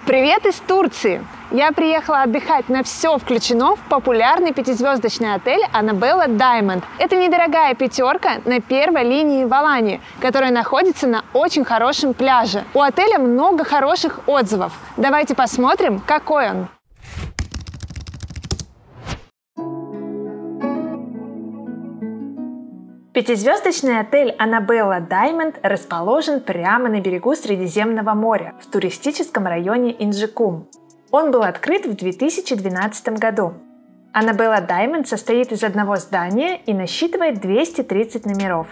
Привет из Турции! Я приехала отдыхать на все включено в популярный пятизвездочный отель Annabella Diamond. Это недорогая пятерка на первой линии в Алании, которая находится на очень хорошем пляже. У отеля много хороших отзывов. Давайте посмотрим, какой он. Пятизвездочный отель Annabella Diamond расположен прямо на берегу Средиземного моря в туристическом районе Инджикум. Он был открыт в 2012 году. Annabella Diamond состоит из одного здания и насчитывает 230 номеров.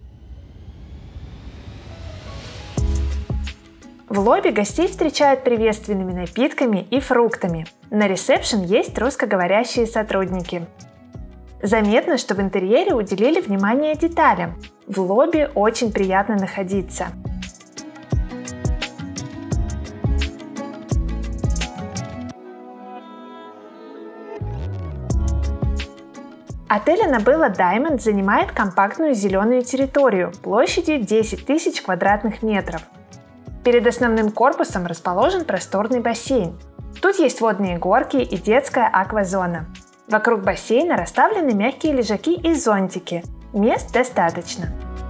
В лобби гостей встречают приветственными напитками и фруктами. На ресепшн есть русскоговорящие сотрудники. Заметно, что в интерьере уделили внимание деталям. В лобби очень приятно находиться. Отель Annabella Diamond занимает компактную зеленую территорию площадью 10 тысяч квадратных метров. Перед основным корпусом расположен просторный бассейн. Тут есть водные горки и детская аквазона. Вокруг бассейна расставлены мягкие лежаки и зонтики. Мест достаточно.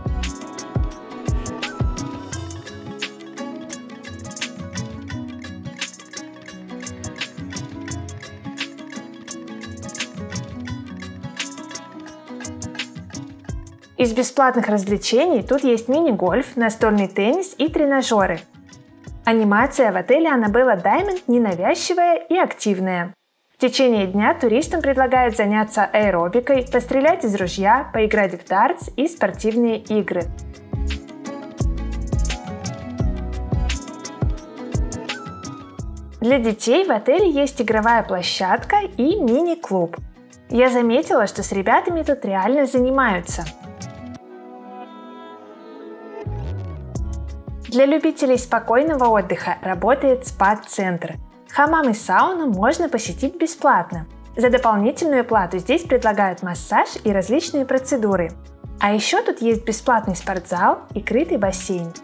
Из бесплатных развлечений тут есть мини-гольф, настольный теннис и тренажеры. Анимация в отеле Annabella Diamond ненавязчивая и активная. В течение дня туристам предлагают заняться аэробикой, пострелять из ружья, поиграть в дартс и спортивные игры. Для детей в отеле есть игровая площадка и мини-клуб. Я заметила, что с ребятами тут реально занимаются. Для любителей спокойного отдыха работает спа-центр. Хамам и сауну можно посетить бесплатно. За дополнительную плату здесь предлагают массаж и различные процедуры. А еще тут есть бесплатный спортзал и крытый бассейн.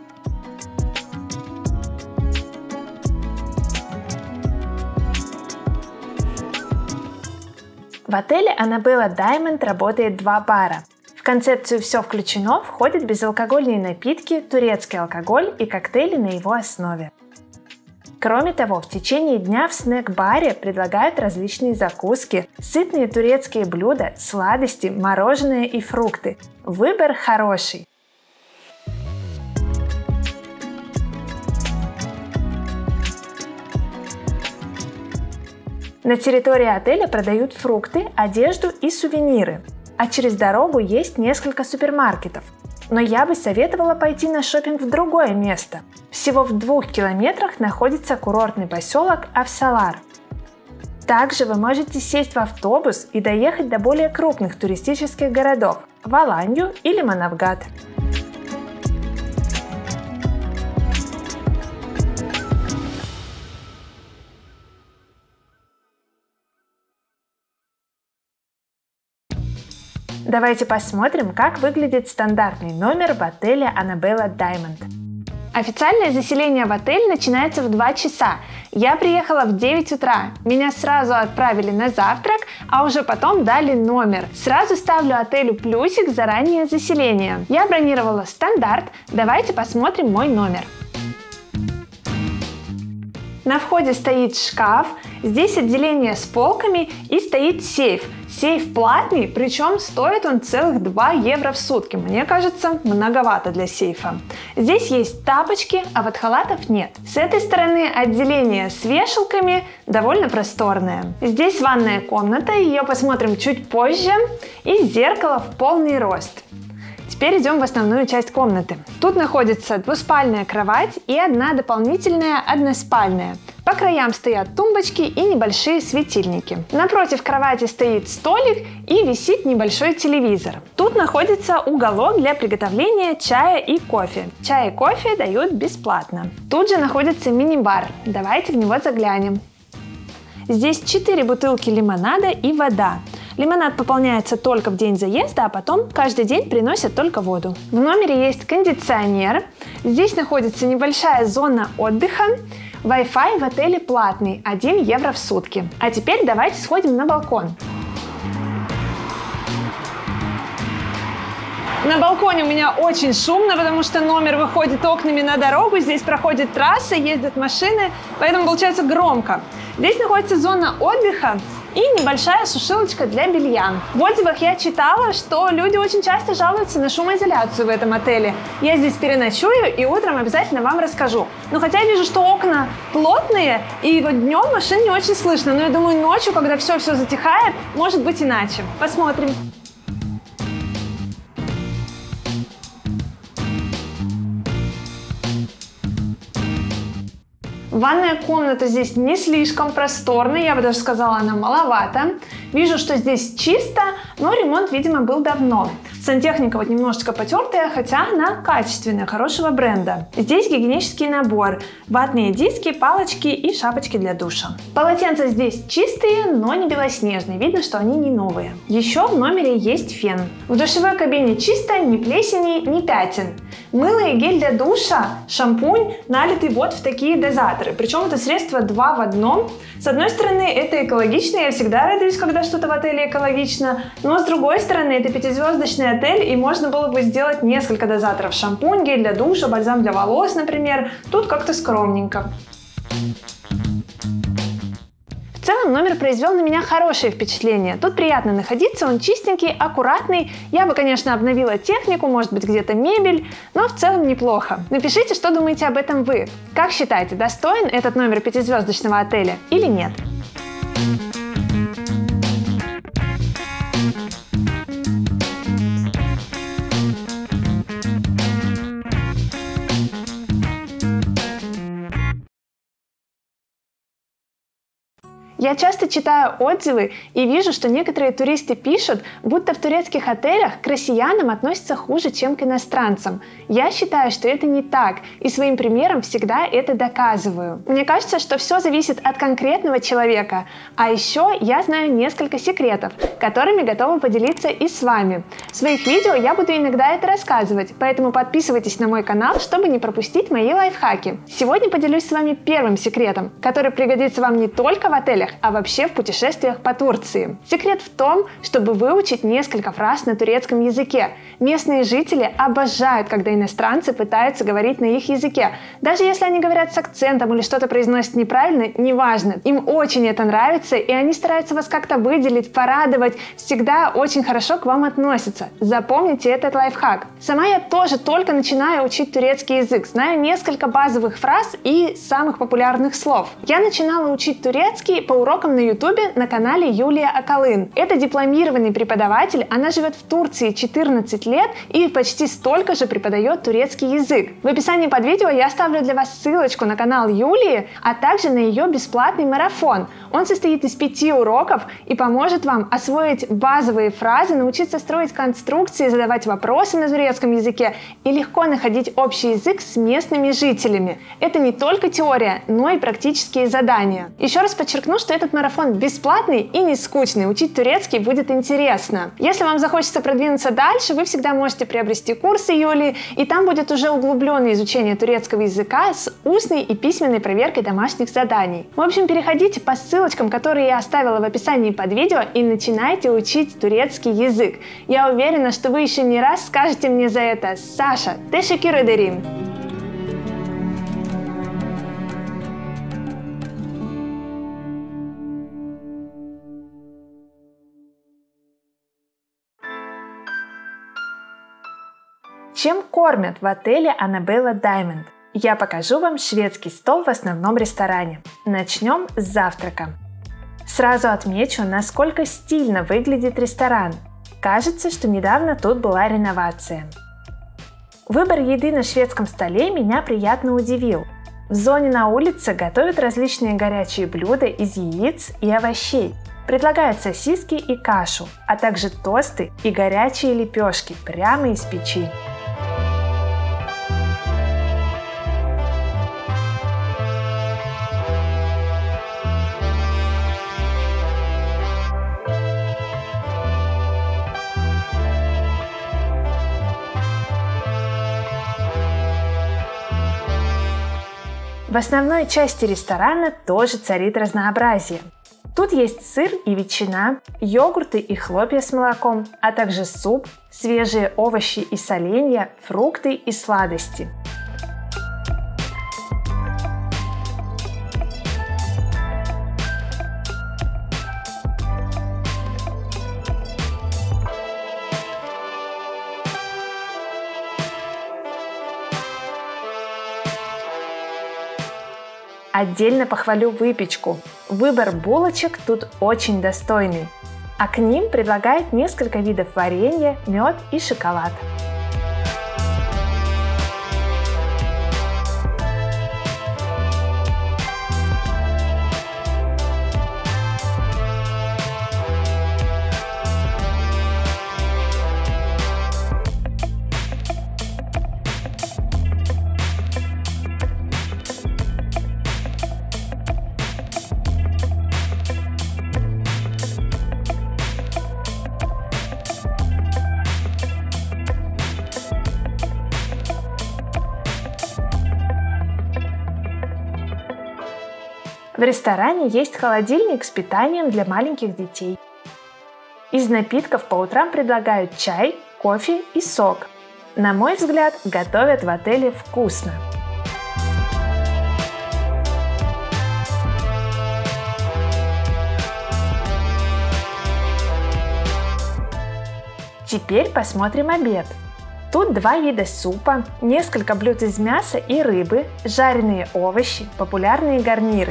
В отеле Annabella Diamond работает 2 бара. В концепцию «все включено» входят безалкогольные напитки, турецкий алкоголь и коктейли на его основе. Кроме того, в течение дня в снэк-баре предлагают различные закуски, сытные турецкие блюда, сладости, мороженое и фрукты. Выбор хороший. На территории отеля продают фрукты, одежду и сувениры. А через дорогу есть несколько супермаркетов. Но я бы советовала пойти на шопинг в другое место. Всего в 2 километрах находится курортный поселок Авсалар. Также вы можете сесть в автобус и доехать до более крупных туристических городов – в Аланью или Манавгат. Давайте посмотрим, как выглядит стандартный номер в отеле Annabella Diamond. Официальное заселение в отель начинается в 2 часа. Я приехала в 9 утра. Меня сразу отправили на завтрак, а уже потом дали номер. Сразу ставлю отелю плюсик за раннее заселение. Я бронировала стандарт. Давайте посмотрим мой номер. На входе стоит шкаф, здесь отделение с полками и стоит сейф. Сейф платный, причем стоит он целых 2 евро в сутки. Мне кажется, многовато для сейфа. Здесь есть тапочки, а вот халатов нет. С этой стороны отделение с вешалками довольно просторное. Здесь ванная комната, ее посмотрим чуть позже, и зеркало в полный рост. Теперь идем в основную часть комнаты. Тут находится двуспальная кровать и одна дополнительная односпальная. По краям стоят тумбочки и небольшие светильники. Напротив кровати стоит столик и висит небольшой телевизор. Тут находится уголок для приготовления чая и кофе. Чай и кофе дают бесплатно. Тут же находится мини-бар. Давайте в него заглянем. Здесь 4 бутылки лимонада и вода. Лимонад пополняется только в день заезда, а потом каждый день приносят только воду. В номере есть кондиционер. Здесь находится небольшая зона отдыха. Wi-Fi в отеле платный, 1 евро в сутки. А теперь давайте сходим на балкон. На балконе у меня очень шумно, потому что номер выходит окнами на дорогу, здесь проходит трасса, ездят машины, поэтому получается громко. Здесь находится зона отдыха и небольшая сушилочка для белья. В отзывах я читала, что люди очень часто жалуются на шумоизоляцию в этом отеле. Я здесь переночую и утром обязательно вам расскажу. Но хотя я вижу, что окна плотные и вот днем машин не очень слышно, но я думаю, ночью, когда все затихает, может быть иначе. Посмотрим. Ванная комната здесь не слишком просторная, я бы даже сказала, она маловато. Вижу, что здесь чисто, но ремонт, видимо, был давно. Сантехника вот немножечко потертая, хотя она качественная, хорошего бренда. Здесь гигиенический набор, ватные диски, палочки и шапочки для душа. Полотенца здесь чистые, но не белоснежные, видно, что они не новые. Еще в номере есть фен. В душевой кабине чисто, ни плесени, ни пятен. Мыло и гель для душа, шампунь налиты вот в такие дозаторы. Причем это средство 2 в 1. С одной стороны, это экологично, я всегда радуюсь, когда что-то в отеле экологично. Но с другой стороны, это 5-звездочный отель, и можно было бы сделать несколько дозаторов. Шампунь, гель для душа, бальзам для волос, например. Тут как-то скромненько. В целом номер произвел на меня хорошее впечатление. Тут приятно находиться, он чистенький, аккуратный. Я бы, конечно, обновила технику, может быть, где-то мебель, но в целом неплохо. Напишите, что думаете об этом вы. Как считаете, достоин этот номер 5-звездочного отеля или нет? Я часто читаю отзывы и вижу, что некоторые туристы пишут, будто в турецких отелях к россиянам относятся хуже, чем к иностранцам. Я считаю, что это не так, и своим примером всегда это доказываю. Мне кажется, что все зависит от конкретного человека. А еще я знаю несколько секретов, которыми готова поделиться и с вами. В своих видео я буду иногда это рассказывать, поэтому подписывайтесь на мой канал, чтобы не пропустить мои лайфхаки. Сегодня поделюсь с вами первым секретом, который пригодится вам не только в отелях, а вообще в путешествиях по Турции. Секрет в том, чтобы выучить несколько фраз на турецком языке. Местные жители обожают, когда иностранцы пытаются говорить на их языке. Даже если они говорят с акцентом или что-то произносят неправильно, неважно. Им очень это нравится, и они стараются вас как-то выделить, порадовать. Всегда очень хорошо к вам относятся. Запомните этот лайфхак. Сама я тоже только начинаю учить турецкий язык. Знаю несколько базовых фраз и самых популярных слов. Я начинала учить турецкий по урокам на ютубе на канале Юлия Акалын. Это дипломированный преподаватель, она живет в Турции 14 лет и почти столько же преподает турецкий язык. В описании под видео я оставлю для вас ссылочку на канал Юлии, а также на ее бесплатный марафон. Он состоит из 5 уроков и поможет вам освоить базовые фразы, научиться строить конструкции, задавать вопросы на турецком языке и легко находить общий язык с местными жителями. Это не только теория, но и практические задания. Еще раз подчеркну, что этот марафон бесплатный и не скучный. Учить турецкий будет интересно. Если вам захочется продвинуться дальше, вы всегда можете приобрести курсы Юлии, и там будет уже углубленное изучение турецкого языка с устной и письменной проверкой домашних заданий. В общем, переходите по ссылочкам, которые я оставила в описании под видео, и начинайте учить турецкий язык. Я уверена, что вы еще не раз скажете мне за это: Саша, teşekkür ederim. Чем кормят в отеле Annabella Diamond? Я покажу вам шведский стол в основном ресторане. Начнем с завтрака. Сразу отмечу, насколько стильно выглядит ресторан. Кажется, что недавно тут была реновация. Выбор еды на шведском столе меня приятно удивил. В зоне на улице готовят различные горячие блюда из яиц и овощей. Предлагают сосиски и кашу, а также тосты и горячие лепешки прямо из печи. В основной части ресторана тоже царит разнообразие. Тут есть сыр и ветчина, йогурты и хлопья с молоком, а также суп, свежие овощи и соленья, фрукты и сладости. Отдельно похвалю выпечку. Выбор булочек тут очень достойный, а к ним предлагают несколько видов варенья, мед и шоколад. В ресторане есть холодильник с питанием для маленьких детей. Из напитков по утрам предлагают чай, кофе и сок. На мой взгляд, готовят в отеле вкусно. Теперь посмотрим обед. Тут два вида супа, несколько блюд из мяса и рыбы, жареные овощи, популярные гарниры.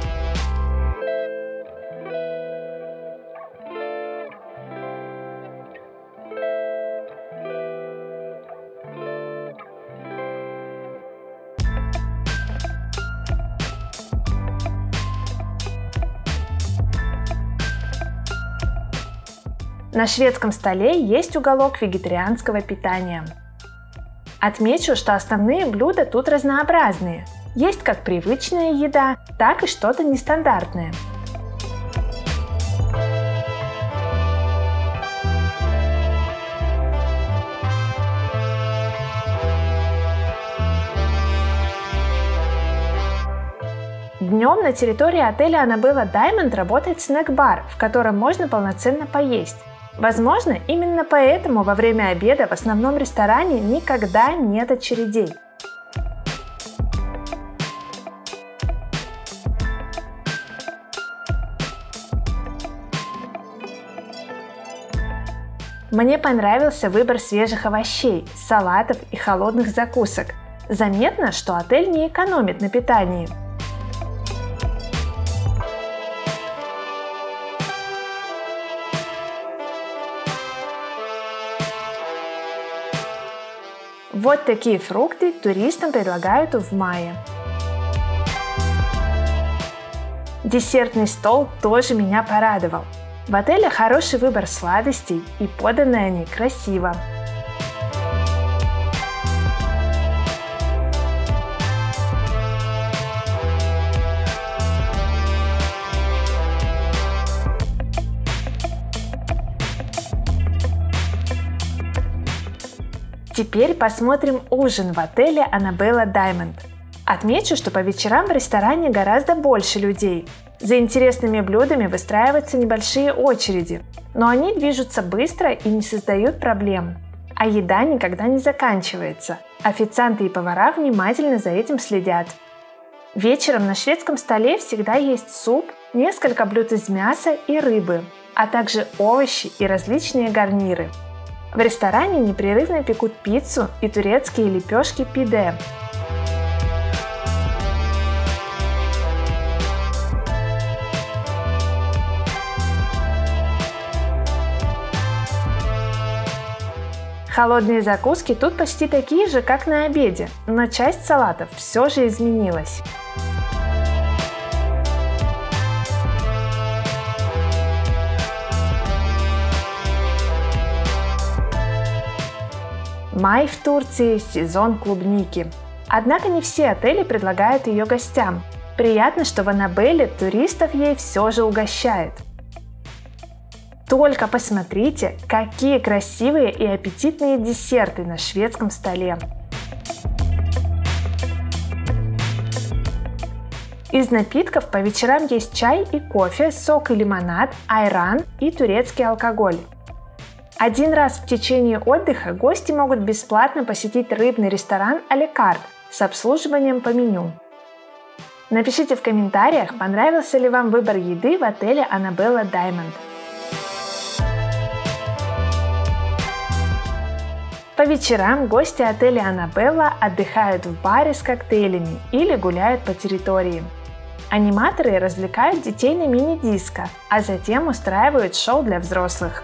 На шведском столе есть уголок вегетарианского питания. Отмечу, что основные блюда тут разнообразные. Есть как привычная еда, так и что-то нестандартное. Днем на территории отеля Annabella Diamond работает снэк-бар, в котором можно полноценно поесть. Возможно, именно поэтому во время обеда в основном ресторане никогда нет очередей. Мне понравился выбор свежих овощей, салатов и холодных закусок. Заметно, что отель не экономит на питании. Вот такие фрукты туристам предлагают в мае. Десертный стол тоже меня порадовал. В отеле хороший выбор сладостей и поданы они красиво. Теперь посмотрим ужин в отеле Annabella Diamond. Отмечу, что по вечерам в ресторане гораздо больше людей. За интересными блюдами выстраиваются небольшие очереди, но они движутся быстро и не создают проблем. А еда никогда не заканчивается. Официанты и повара внимательно за этим следят. Вечером на шведском столе всегда есть суп, несколько блюд из мяса и рыбы, а также овощи и различные гарниры. В ресторане непрерывно пекут пиццу и турецкие лепешки пиде. Холодные закуски тут почти такие же, как на обеде, но часть салатов все же изменилась. Май в Турции – сезон клубники. Однако не все отели предлагают ее гостям. Приятно, что в Аннабелле туристов ей все же угощают. Только посмотрите, какие красивые и аппетитные десерты на шведском столе. Из напитков по вечерам есть чай и кофе, сок и лимонад, айран и турецкий алкоголь. Один раз в течение отдыха гости могут бесплатно посетить рыбный ресторан «А ля карт» с обслуживанием по меню. Напишите в комментариях, понравился ли вам выбор еды в отеле Annabella Diamond. По вечерам гости отеля Annabella отдыхают в баре с коктейлями или гуляют по территории. Аниматоры развлекают детей на мини-диско, а затем устраивают шоу для взрослых.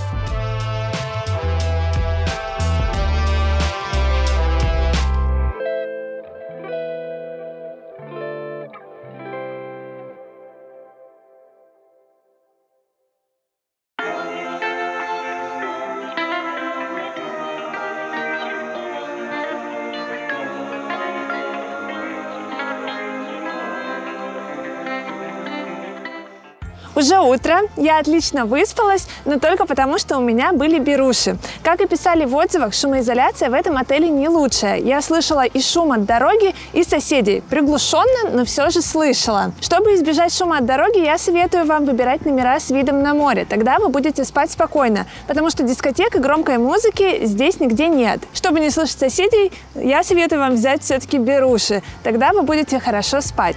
Уже утро, я отлично выспалась, но только потому, что у меня были беруши. Как и писали в отзывах, шумоизоляция в этом отеле не лучшая. Я слышала и шум от дороги, и соседей. Приглушенно, но все же слышала. Чтобы избежать шума от дороги, я советую вам выбирать номера с видом на море. Тогда вы будете спать спокойно, потому что дискотек и громкой музыки здесь нигде нет. Чтобы не слышать соседей, я советую вам взять все-таки беруши. Тогда вы будете хорошо спать.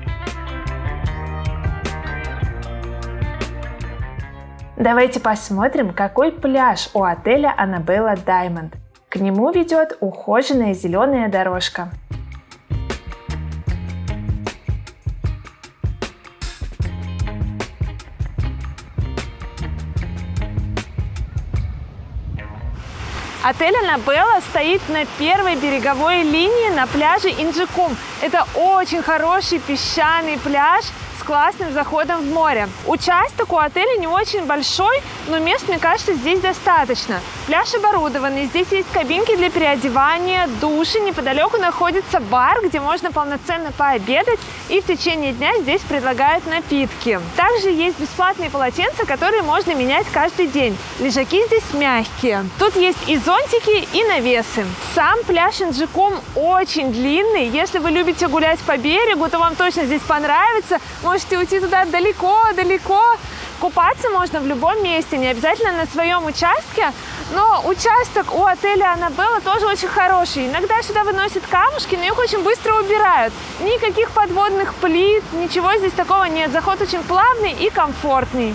Давайте посмотрим, какой пляж у отеля Annabella Diamond. К нему ведет ухоженная зеленая дорожка. Отель Annabella стоит на первой береговой линии на пляже Инджикум. Это очень хороший песчаный пляж с классным заходом в море. Участок у отеля не очень большой, но мест, мне кажется, здесь достаточно. Пляж оборудованный, здесь есть кабинки для переодевания, души, неподалеку находится бар, где можно полноценно пообедать, и в течение дня здесь предлагают напитки. Также есть бесплатные полотенца, которые можно менять каждый день. Лежаки здесь мягкие. Тут есть и зонтики, и навесы. Сам пляж Инджикум очень длинный. Если вы любите гулять по берегу, то вам точно здесь понравится. Можете уйти туда далеко-далеко. Купаться можно в любом месте, не обязательно на своем участке, но участок у отеля Annabella тоже очень хороший. Иногда сюда выносят камушки, но их очень быстро убирают. Никаких подводных плит, ничего здесь такого нет. Заход очень плавный и комфортный.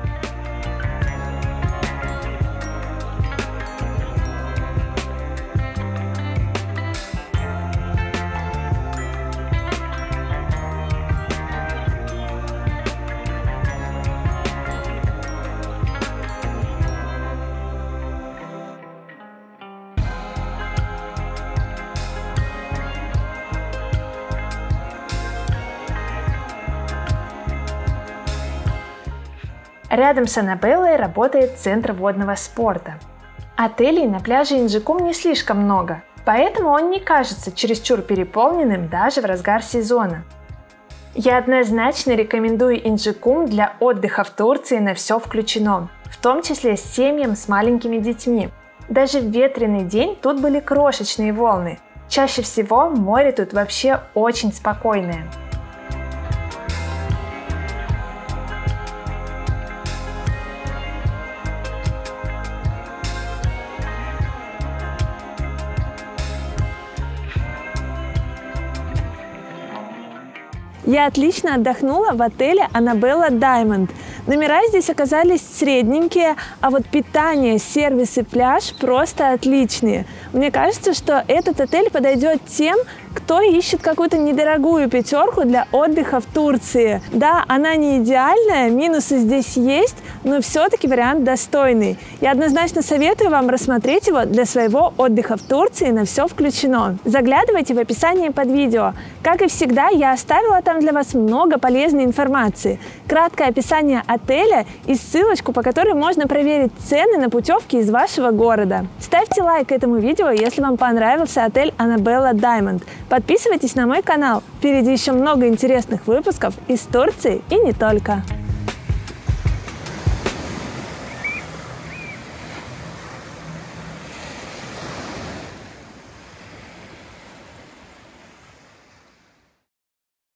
Рядом с Annabella работает центр водного спорта. Отелей на пляже Инджикум не слишком много, поэтому он не кажется чересчур переполненным даже в разгар сезона. Я однозначно рекомендую Инджикум для отдыха в Турции на все включено, в том числе с семьям с маленькими детьми. Даже в ветреный день тут были крошечные волны. Чаще всего море тут вообще очень спокойное. Я отлично отдохнула в отеле Annabella Diamond. Номера здесь оказались средненькие, а вот питание, сервис и пляж просто отличные. Мне кажется, что этот отель подойдет тем, кто ищет какую-то недорогую пятерку для отдыха в Турции. Да, она не идеальная, минусы здесь есть, но все-таки вариант достойный. Я однозначно советую вам рассмотреть его для своего отдыха в Турции на все включено. Заглядывайте в описание под видео. Как и всегда, я оставила там для вас много полезной информации. Краткое описание отеля и ссылочку, по которой можно проверить цены на путевки из вашего города. Ставьте лайк этому видео, если вам понравился отель Annabella Diamond. Подписывайтесь на мой канал. Впереди еще много интересных выпусков из Турции и не только.